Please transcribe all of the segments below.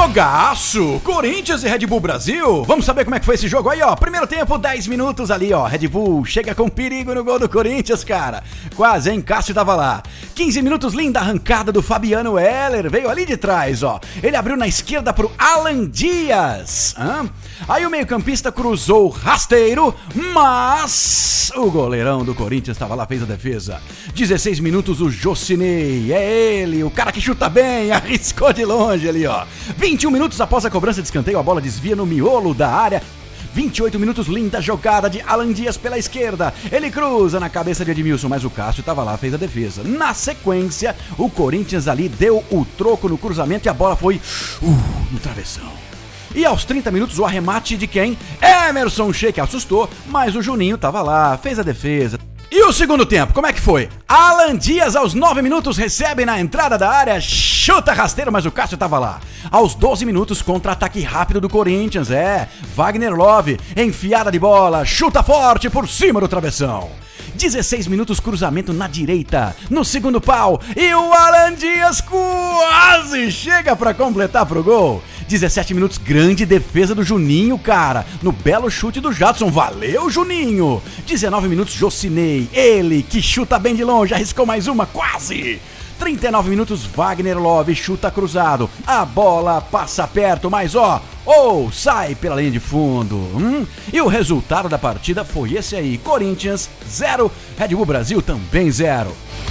Jogaço! Corinthians e Red Bull Brasil. Vamos saber como é que foi esse jogo aí, ó. Primeiro tempo, 10 minutos ali, ó. Red Bull chega com perigo no gol do Corinthians, cara. Quase, hein? Cássio tava lá. 15 minutos, linda arrancada do Fabiano Heller. Veio ali de trás, ó. Ele abriu na esquerda pro Alan Dias. Aí o meio-campista cruzou rasteiro, mas o goleirão do Corinthians tava lá, fez a defesa. 16 minutos, o Jocinei. É ele, o cara que chuta bem, arriscou de longe ali, ó. 21 minutos após a cobrança de escanteio, a bola desvia no miolo da área. 28 minutos, linda jogada de Alan Dias pela esquerda. Ele cruza na cabeça de Edmilson, mas o Cássio tava lá, fez a defesa. Na sequência, o Corinthians ali deu o troco no cruzamento e a bola foi no travessão. E aos 30 minutos, o arremate de quem? Emerson Sheik assustou, mas o Juninho tava lá, fez a defesa. E o segundo tempo, como é que foi? Alan Dias, aos 9 minutos, recebe na entrada da área, chuta rasteiro, mas o Cássio tava lá. Aos 12 minutos, contra-ataque rápido do Corinthians, Wagner Love, enfiada de bola, chuta forte por cima do travessão. 16 minutos, cruzamento na direita, no segundo pau, e o Alan Dias quase chega pra completar pro gol. 17 minutos, grande defesa do Juninho, cara, no belo chute do Jadson, valeu Juninho. 19 minutos, Jocinei, ele que chuta bem de longe, arriscou mais uma, quase. 39 minutos, Wagner Love chuta cruzado, a bola passa perto, mas sai pela linha de fundo. E o resultado da partida foi esse aí, Corinthians 0, Red Bull Brasil também 0.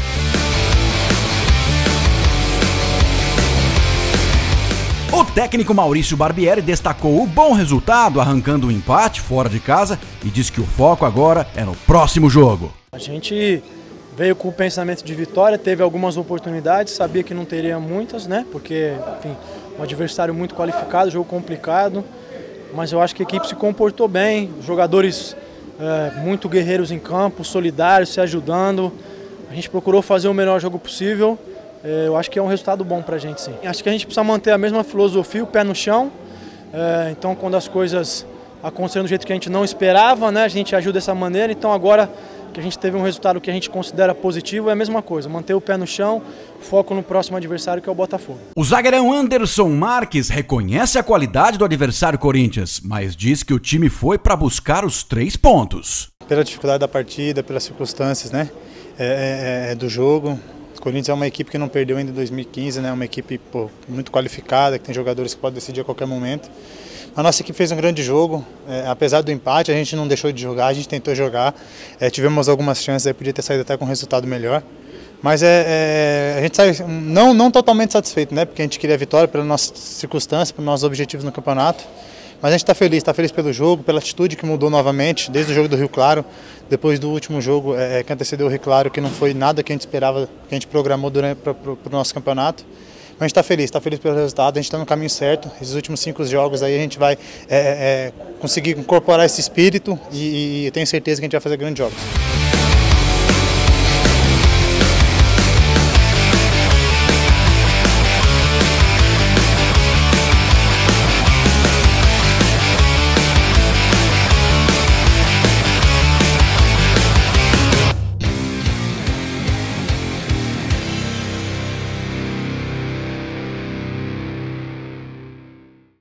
O técnico Maurício Barbieri destacou o bom resultado, arrancando um empate fora de casa, e disse que o foco agora é no próximo jogo. A gente veio com o pensamento de vitória, teve algumas oportunidades, sabia que não teria muitas, né? Porque, enfim, um adversário muito qualificado, jogo complicado, mas eu acho que a equipe se comportou bem, jogadores muito guerreiros em campo, solidários, se ajudando. A gente procurou fazer o melhor jogo possível. Eu acho que é um resultado bom pra gente, sim. Acho que a gente precisa manter a mesma filosofia, o pé no chão. Então, quando as coisas aconteceram do jeito que a gente não esperava, né, a gente ajuda dessa maneira. Então, agora que a gente teve um resultado que a gente considera positivo, é a mesma coisa. Manter o pé no chão, foco no próximo adversário, que é o Botafogo. O zagueirão Anderson Marques reconhece a qualidade do adversário Corinthians, mas diz que o time foi para buscar os 3 pontos. Pela dificuldade da partida, pelas circunstâncias, né, do jogo. O Corinthians é uma equipe que não perdeu ainda em 2015, né? Uma equipe muito qualificada, que tem jogadores que podem decidir a qualquer momento. A nossa equipe fez um grande jogo, apesar do empate, a gente não deixou de jogar, a gente tentou jogar. Tivemos algumas chances, aí podia ter saído até com um resultado melhor. Mas a gente sai não totalmente satisfeito, né? Porque a gente queria a vitória pelas nossas circunstâncias, pelos nossos objetivos no campeonato. Mas a gente está feliz pelo jogo, pela atitude que mudou novamente, desde o jogo do Rio Claro, depois do último jogo que antecedeu o Rio Claro, que não foi nada que a gente esperava, que a gente programou para o nosso campeonato. Mas a gente está feliz pelo resultado, a gente está no caminho certo. Esses últimos 5 jogos aí a gente vai conseguir incorporar esse espírito e eu tenho certeza que a gente vai fazer grandes jogos.